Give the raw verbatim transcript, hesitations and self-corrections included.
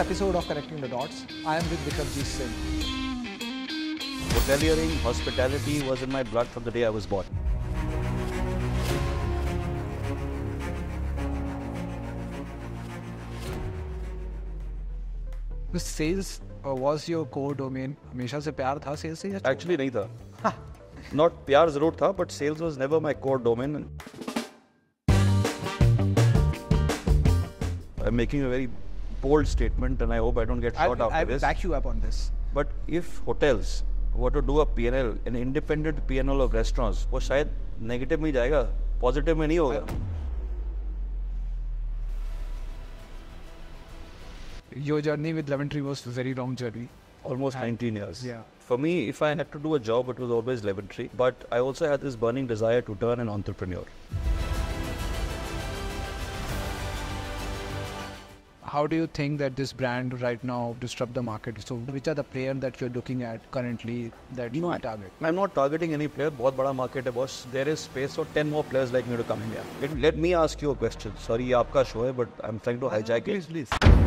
episode of Connecting the Dots. I am with Bikramjit Singh. Hoteliering, hospitality was in my blood from the day I was born. The sales uh, was your core domain. हमेशा से प्यार था sales से या Actually नहीं था. Not प्यार जरूर था, but sales was never my core domain. I'm making a very bold statement, and I hope I don't get shot after I will this. back you up on this. But if hotels were to do a P and L, an independent P and L of restaurants, वो शायद negative में ही जाएगा, positive में नहीं होगा. Your journey with Lemon Tree was a very long journey. Almost nineteen years. Yeah. For me, if I had to do a job, it was always Lemon Tree. But I also had this burning desire to turn an entrepreneur. How do you think that this brand right now disrupt the market? So, which are the players that you're looking at currently that you No, target? I'm not targeting any player. बहुत बड़ा market है boss. There is space for ten more players like me to come in here. Let, let me ask you a question. Sorry, ये आपका show है, but I'm trying to hijack it. Please, please.